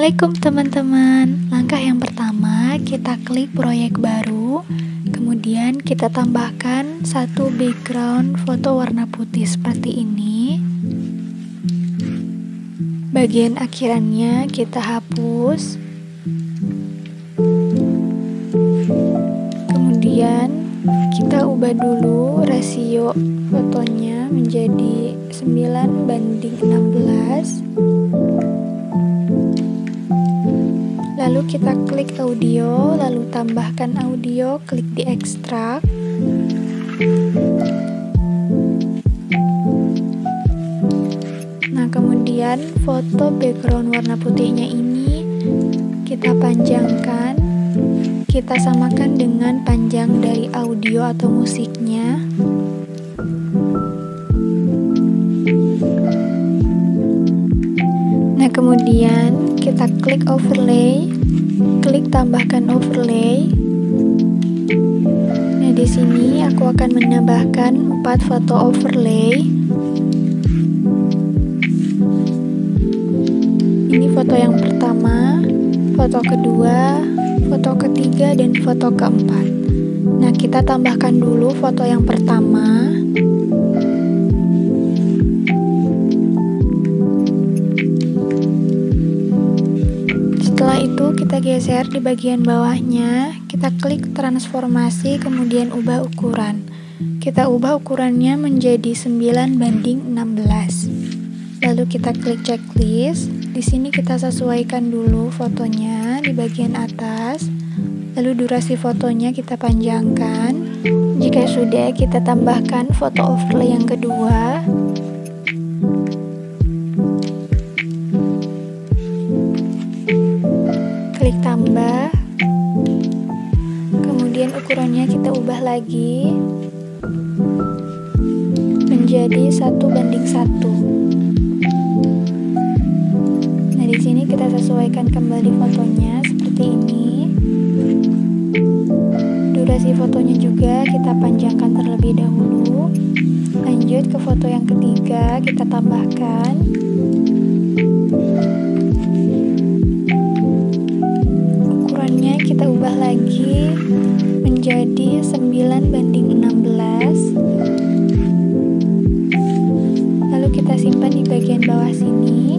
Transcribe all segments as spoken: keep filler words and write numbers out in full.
Assalamualaikum teman-teman. Langkah yang pertama, kita klik proyek baru. Kemudian kita tambahkan satu background foto warna putih seperti ini. Bagian akhirannya kita hapus. Kemudian kita ubah dulu rasio fotonya menjadi sembilan banding enam belas. Lalu kita klik audio, lalu tambahkan audio, klik di ekstrak. Nah, kemudian foto background warna putihnya ini kita panjangkan, kita samakan dengan panjang dari audio atau musiknya. Nah, kemudian kita klik overlay, klik tambahkan overlay. Nah, di sini aku akan menambahkan empat foto overlay. Ini foto yang pertama, foto kedua, foto ketiga, dan foto keempat. Nah, kita tambahkan dulu foto yang pertama. Setelah itu kita geser di bagian bawahnya, kita klik transformasi, kemudian ubah ukuran. Kita ubah ukurannya menjadi sembilan banding enam belas. Lalu kita klik checklist. Di sini kita sesuaikan dulu fotonya di bagian atas. Lalu durasi fotonya kita panjangkan. Jika sudah, kita tambahkan foto overlay yang kedua. Klik tambah, kemudian ukurannya kita ubah lagi menjadi satu banding satu. Nah, di sini kita sesuaikan kembali fotonya seperti ini. Durasi fotonya juga kita panjangkan terlebih dahulu. Lanjut ke foto yang ketiga, kita tambahkan. Kita ubah lagi menjadi sembilan banding enam belas. Lalu kita simpan di bagian bawah sini.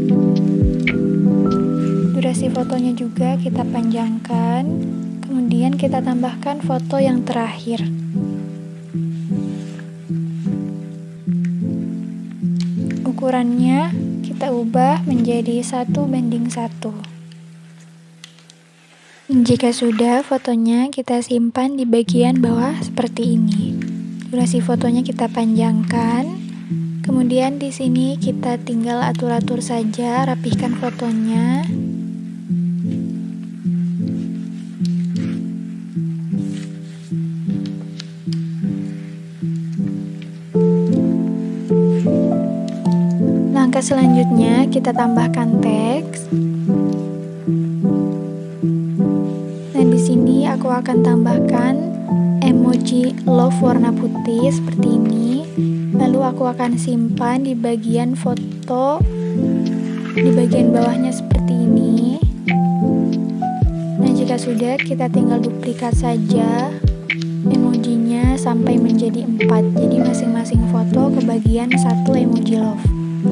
Durasi fotonya juga kita panjangkan. Kemudian kita tambahkan foto yang terakhir. Ukurannya kita ubah menjadi satu banding satu. Jika sudah, fotonya kita simpan di bagian bawah seperti ini. Durasi fotonya kita panjangkan. Kemudian di sini kita tinggal atur-atur saja, rapihkan fotonya. Langkah selanjutnya kita tambahkan teks. Aku akan tambahkan emoji love warna putih seperti ini. Lalu aku akan simpan di bagian foto, di bagian bawahnya seperti ini. Nah, jika sudah, kita tinggal duplikat saja emojinya sampai menjadi empat. Jadi masing-masing foto kebagian satu emoji love.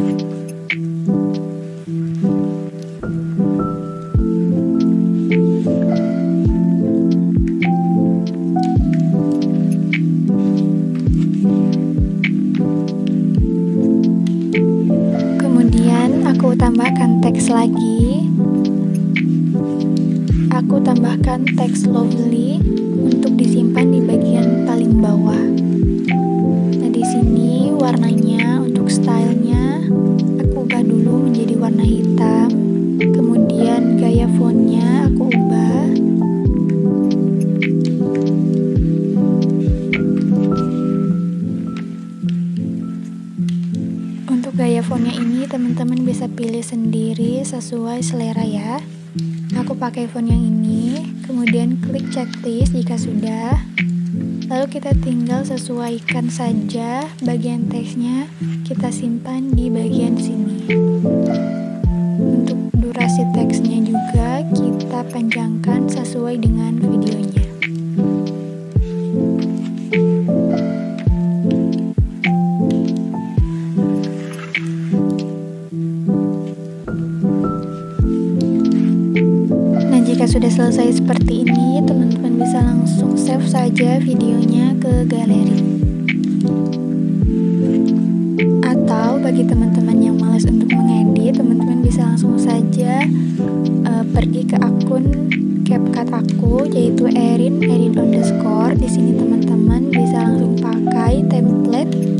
Aku tambahkan teks lagi. Aku tambahkan teks lovely untuk disimpan di bagian paling bawah. Nah, di sini warnanya untuk stylenya aku ubah dulu menjadi warna hitam. Kemudian gaya fontnya aku ubah. Untuk gaya fontnya ini teman-teman bisa pilih sendiri sesuai selera ya. Aku pakai font yang ini, kemudian klik checklist jika sudah. Lalu kita tinggal sesuaikan saja bagian teksnya, kita simpan di bagian sini. Untuk durasi durasi teksnya juga kita panjangkan sesuai dengan videonya. Nah, jika sudah selesai seperti ini, teman-teman bisa langsung save saja videonya ke galeri. Atau bagi teman-teman yang malas untuk mengedit, teman-teman bisa langsung saja uh, pergi ke akun CapCut aku, yaitu erin erin underscore. Di sini teman-teman bisa langsung pakai template